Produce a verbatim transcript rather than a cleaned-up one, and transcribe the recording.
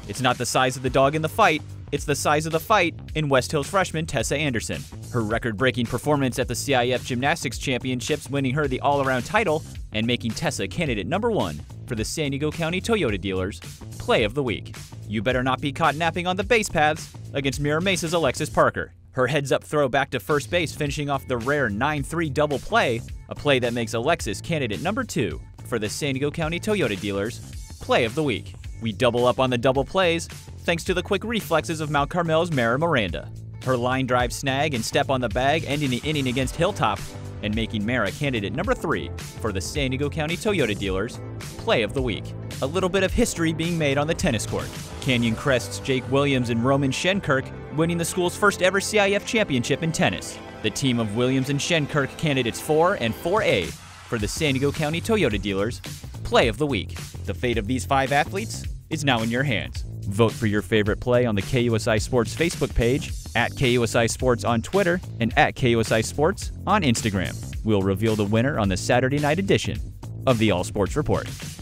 It's not the size of the dog in the fight, it's the size of the fight in West Hills freshman Tessa Anderson. Her record-breaking performance at the C I F Gymnastics Championships winning her the all-around title and making Tessa candidate number one for the San Diego County Toyota Dealers Play of the Week. You better not be caught napping on the base paths against Mira Mesa's Alexis Parker. Her heads-up throw back to first base finishing off the rare nine three double play, a play that makes Alexis candidate number two for the San Diego County Toyota Dealers Play of the Week. We double up on the double plays thanks to the quick reflexes of Mount Carmel's Mara Miranda. Her line drive snag and step on the bag ending the inning against Hilltop and making Mara candidate number three for the San Diego County Toyota Dealers Play of the Week. A little bit of history being made on the tennis court. Canyon Crest's Jake Williams and Roman Schenkirk winning the school's first ever C I F championship in tennis. The team of Williams and Schenkirk candidates four and four A for the San Diego County Toyota Dealers Play of the Week. The fate of these five athletes is now in your hands. Vote for your favorite play on the K U S I Sports Facebook page, at K U S I Sports on Twitter, and at K U S I Sports on Instagram. We'll reveal the winner on the Saturday night edition of the All Sports Report.